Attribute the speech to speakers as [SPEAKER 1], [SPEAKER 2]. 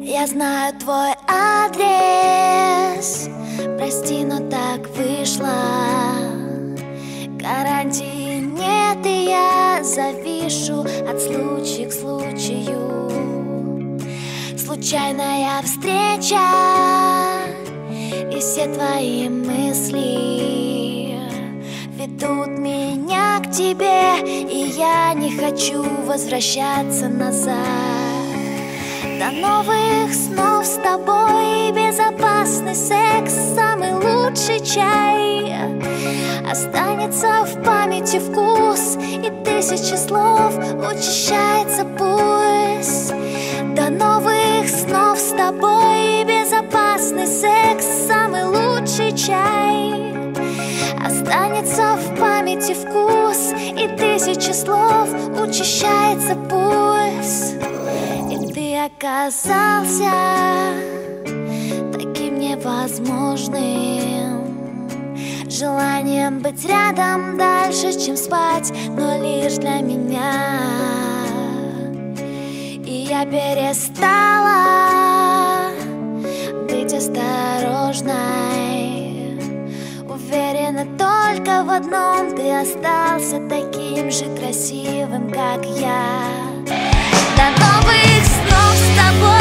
[SPEAKER 1] Я знаю твой адрес, прости, но так вышло. Гарантии нет, и я завишу от случая к случаю. Случайная встреча, и все твои мысли ведут меня к тебе, и я не хочу возвращаться назад. До новых снов с тобой, безопасный секс, самый лучший чай. Останется в памяти вкус, и тысячи слов учащается пульс. До новых снов с тобой, безопасный секс, самый лучший чай. Останется в памяти вкус, и тысячи слов учащается пульс. И ты оказался таким невозможным, желанием быть рядом дальше, чем спать, но лишь для меня. И я перестала быть осторожной, уверена только в одном: ты остался таким же красивым, как я. До новых снов с тобой.